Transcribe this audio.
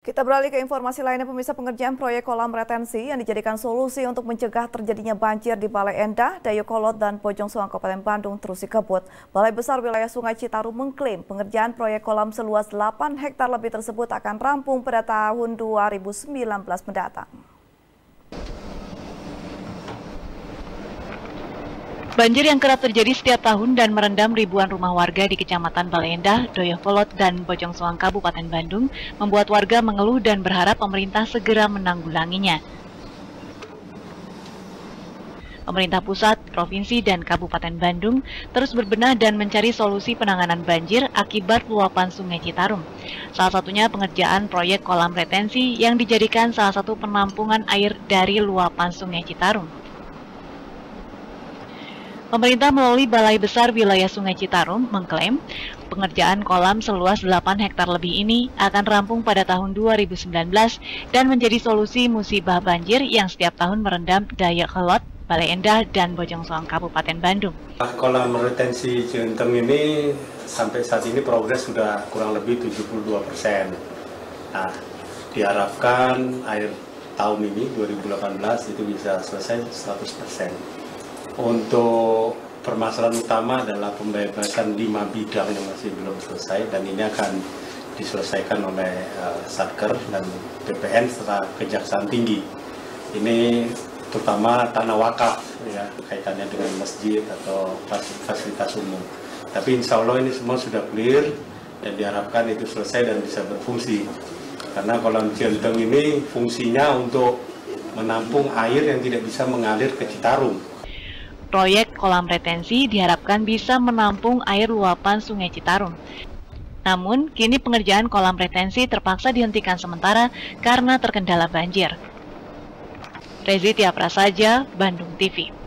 Kita beralih ke informasi lainnya, pemirsa. Pengerjaan proyek kolam retensi yang dijadikan solusi untuk mencegah terjadinya banjir di Balai Endah, Dayakolot, dan Bojong Soang, Kabupaten Bandung terus dikebut. Balai Besar Wilayah Sungai Citarum mengklaim pengerjaan proyek kolam seluas 8 hektar lebih tersebut akan rampung pada tahun 2019 mendatang. Banjir yang kerap terjadi setiap tahun dan merendam ribuan rumah warga di Kecamatan Balai Endah, Dayakolot, dan Bojong Soang, Kabupaten Bandung membuat warga mengeluh dan berharap pemerintah segera menanggulanginya. Pemerintah pusat, provinsi, dan Kabupaten Bandung terus berbenah dan mencari solusi penanganan banjir akibat luapan Sungai Citarum. Salah satunya pengerjaan proyek kolam retensi yang dijadikan salah satu penampungan air dari luapan Sungai Citarum. Pemerintah melalui Balai Besar Wilayah Sungai Citarum mengklaim pengerjaan kolam seluas 8 hektar lebih ini akan rampung pada tahun 2019 dan menjadi solusi musibah banjir yang setiap tahun merendam Dayakolot, Balai Endah, dan Bojong Soang, Kabupaten Bandung. Kolam retensi Cienteng ini sampai saat ini progres sudah kurang lebih 72%. Nah, diharapkan akhir tahun ini 2018 itu bisa selesai 100%. Untuk permasalahan utama adalah pembebasan 5 bidang yang masih belum selesai, dan ini akan diselesaikan oleh Satker dan BPN serta Kejaksaan Tinggi. Ini terutama tanah wakaf, ya, kaitannya dengan masjid atau fasilitas umum. Tapi insya Allah ini semua sudah clear dan diharapkan itu selesai dan bisa berfungsi. Karena kolam Cienteng ini fungsinya untuk menampung air yang tidak bisa mengalir ke Citarum. Proyek kolam retensi diharapkan bisa menampung air luapan Sungai Citarum. Namun, kini pengerjaan kolam retensi terpaksa dihentikan sementara karena terkendala banjir. Rezi Tiaprasaja, Bandung TV.